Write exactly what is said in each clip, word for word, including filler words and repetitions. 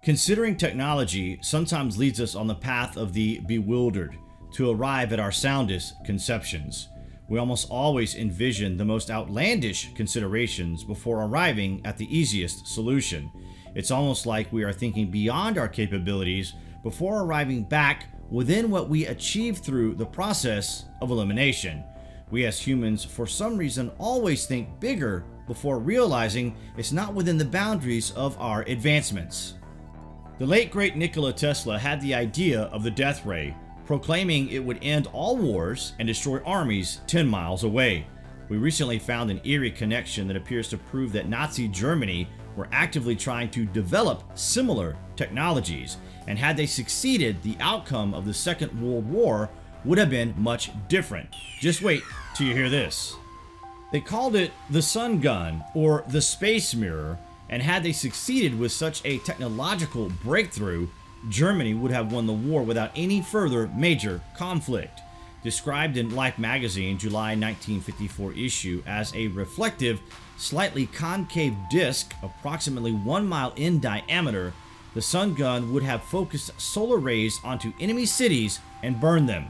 Considering technology sometimes leads us on the path of the bewildered to arrive at our soundest conceptions. We almost always envision the most outlandish considerations before arriving at the easiest solution. It's almost like we are thinking beyond our capabilities before arriving back within what we achieve through the process of elimination. We as humans, for some reason, always think bigger before realizing it's not within the boundaries of our advancements. The late great Nikola Tesla had the idea of the death ray, proclaiming it would end all wars and destroy armies ten miles away. We recently found an eerie connection that appears to prove that Nazi Germany were actively trying to develop similar technologies, and had they succeeded, the outcome of the Second World War would have been much different. Just wait till you hear this. They called it the sun gun or the space mirror, and had they succeeded with such a technological breakthrough, Germany would have won the war without any further major conflict. Described in Life magazine July nineteen fifty-four issue as a reflective, slightly concave disc approximately one mile in diameter, the sun gun would have focused solar rays onto enemy cities and burned them.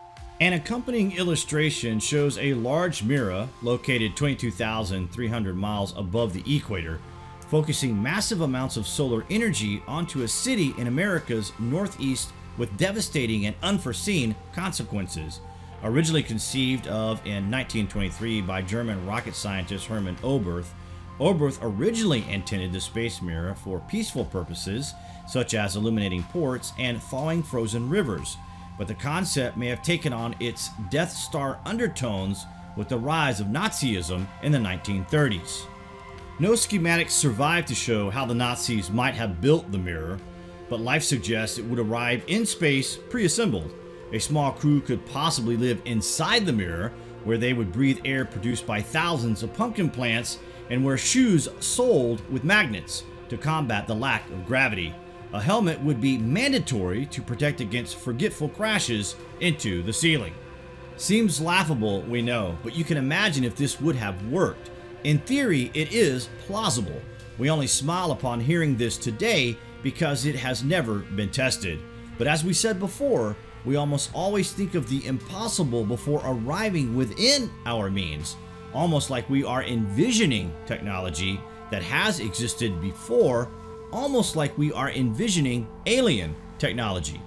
An accompanying illustration shows a large mirror located twenty-two thousand three hundred miles above the equator, focusing massive amounts of solar energy onto a city in America's northeast with devastating and unforeseen consequences. Originally conceived of in nineteen twenty-three by German rocket scientist Hermann Oberth, Oberth originally intended the space mirror for peaceful purposes, such as illuminating ports and thawing frozen rivers, but the concept may have taken on its Death Star undertones with the rise of Nazism in the nineteen thirties. No schematics survive to show how the Nazis might have built the mirror, but life suggests it would arrive in space pre-assembled. A small crew could possibly live inside the mirror, where they would breathe air produced by thousands of pumpkin plants and wear shoes soled with magnets to combat the lack of gravity. A helmet would be mandatory to protect against forgetful crashes into the ceiling. Seems laughable, we know, but you can imagine if this would have worked. In theory, it is plausible. We only smile upon hearing this today because it has never been tested. But as we said before, we almost always think of the impossible before arriving within our means, almost like we are envisioning technology that has existed before, almost like we are envisioning alien technology.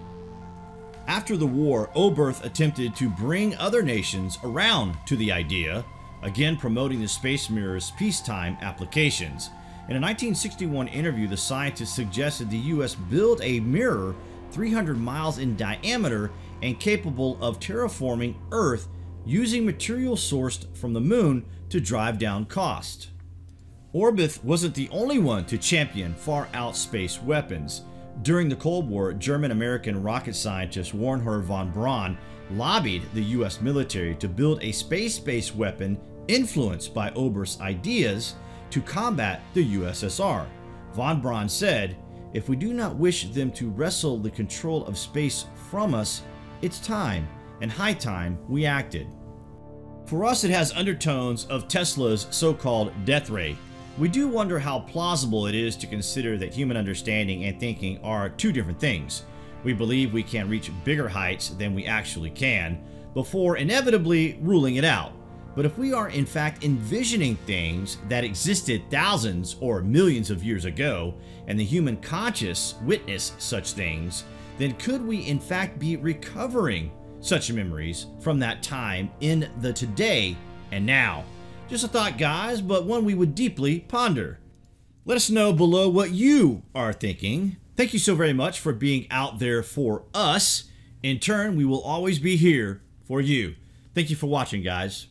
After the war, Oberth attempted to bring other nations around to the idea, again promoting the space mirror's peacetime applications. In a nineteen sixty-one interview, the scientist suggested the U S build a mirror three hundred miles in diameter and capable of terraforming Earth using material sourced from the moon to drive down cost. Oberth wasn't the only one to champion far-out space weapons. During the Cold War, German-American rocket scientist Wernher von Braun lobbied the U S military to build a space-based weapon influenced by Oberth's ideas to combat the U S S R. Von Braun said, "If we do not wish them to wrestle the control of space from us, it's time, and high time, we acted." For us, it has undertones of Tesla's so-called death ray. We do wonder how plausible it is to consider that human understanding and thinking are two different things. We believe we can reach bigger heights than we actually can, before inevitably ruling it out. But if we are in fact envisioning things that existed thousands or millions of years ago, and the human conscious witnessed such things, then could we in fact be recovering such memories from that time in the today and now? Just a thought, guys, but one we would deeply ponder. Let us know below what you are thinking. Thank you so very much for being out there for us. In turn, we will always be here for you. Thank you for watching, guys.